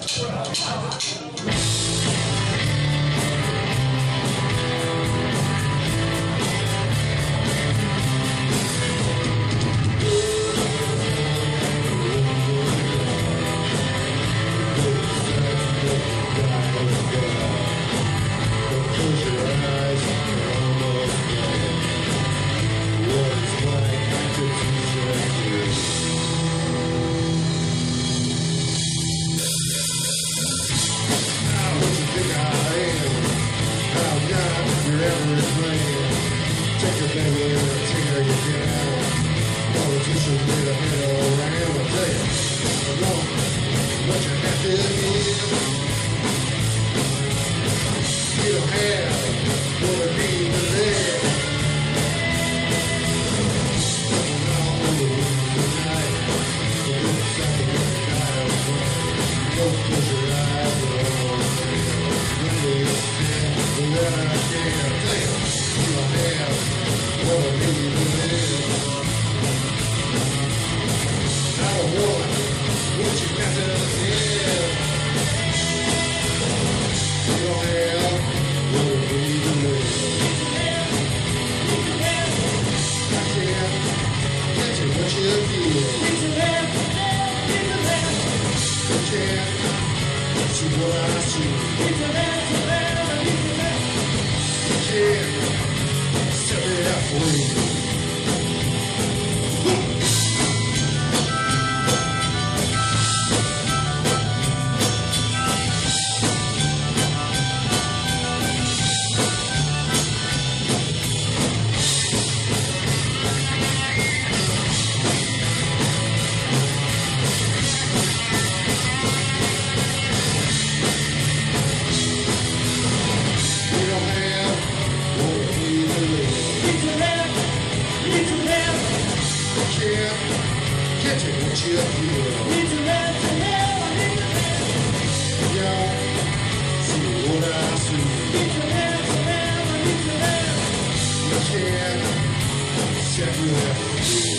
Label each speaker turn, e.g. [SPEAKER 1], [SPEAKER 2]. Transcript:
[SPEAKER 1] Take your baby and tear you down. Politicians need a head around. I tell you, I know what you have to give. You don't have what it means to live. Don't close your eyes at all. When I can't tell you, you don't have what it means to live. I don't want what you got to give. You don't have what it means to live. I can't get you what you feel. I can't see what I see. I can't set it up for you. Get it what you feel. Need to live, yeah, see what I see. Need to live, I need to live. You can't set me up.